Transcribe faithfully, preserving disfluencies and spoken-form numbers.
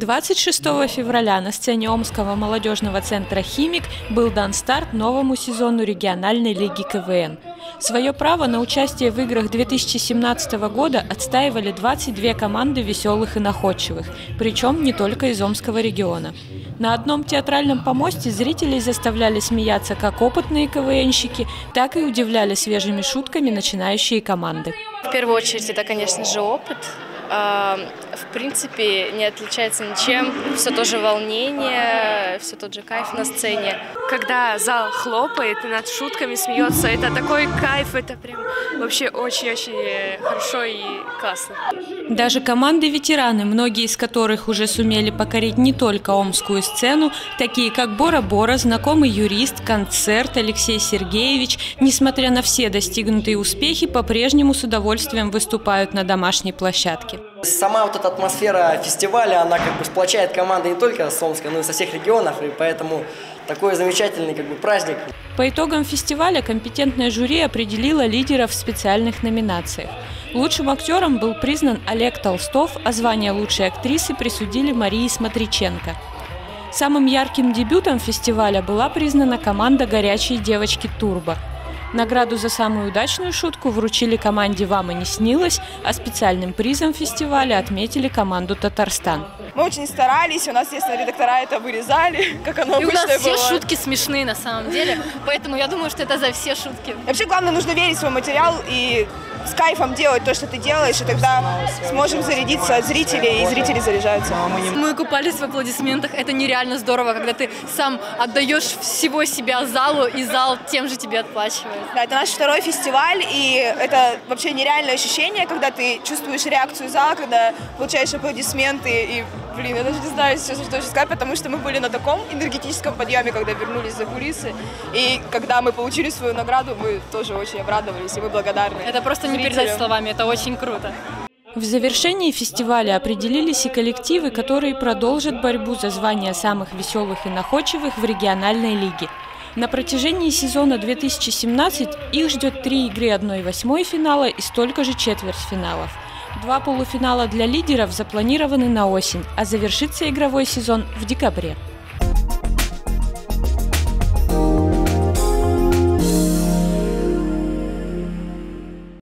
двадцать шестого февраля на сцене Омского молодежного центра «Химик» был дан старт новому сезону региональной лиги ка вэ эн. Свое право на участие в играх две тысячи семнадцатого года отстаивали двадцать две команды веселых и находчивых, причем не только из Омского региона. На одном театральном помосте зрителей заставляли смеяться как опытные ка вэ энщики, так и удивляли свежими шутками начинающие команды. В первую очередь это, конечно же, опыт. В принципе, не отличается ничем. Все то же волнение, все тот же кайф на сцене. Когда зал хлопает и над шутками смеется, это такой кайф, это прям вообще очень-очень хорошо и классно. Даже команды-ветераны, многие из которых уже сумели покорить не только омскую сцену, такие как Бора-Бора, знакомый юрист, концерт, Алексей Сергеевич, несмотря на все достигнутые успехи, по-прежнему с удовольствием выступают на домашней площадке. Сама вот эта атмосфера фестиваля, она как бы сплочает команды не только с Омска, но и со всех регионов, и поэтому такой замечательный как бы праздник. По итогам фестиваля компетентное жюри определило лидеров в специальных номинациях. Лучшим актером был признан Олег Толстов, а звание лучшей актрисы присудили Марии Смотриченко. Самым ярким дебютом фестиваля была признана команда «Горячие девочки Турбо». Награду за самую удачную шутку вручили команде «Вам и не снилось», а специальным призом фестиваля отметили команду «Татарстан». Мы очень старались, у нас, естественно, редактора это вырезали, как оно и обычно было. И у нас все шутки смешные на самом деле, поэтому я думаю, что это за все шутки. Вообще, главное, нужно верить в свой материал и с кайфом делать то, что ты делаешь, и тогда сможем зарядиться от зрителей, и зрители заряжаются. Мы купались в аплодисментах, это нереально здорово, когда ты сам отдаешь всего себя залу, и зал тем же тебе отплачивает. Да, это наш второй фестиваль, и это вообще нереальное ощущение, когда ты чувствуешь реакцию зала, когда получаешь аплодисменты, и, блин, я даже не знаю, что сейчас сказать, потому что мы были на таком энергетическом подъеме, когда вернулись за кулисы, и когда мы получили свою награду, мы тоже очень обрадовались, и мы благодарны. Это просто не передать словами, это очень круто. В завершении фестиваля определились и коллективы, которые продолжат борьбу за звание самых веселых и находчивых в региональной лиге. На протяжении сезона две тысячи семнадцатого их ждет три игры одна восьмая финала и столько же четвертьфиналов. Два полуфинала для лидеров запланированы на осень, а завершится игровой сезон в декабре.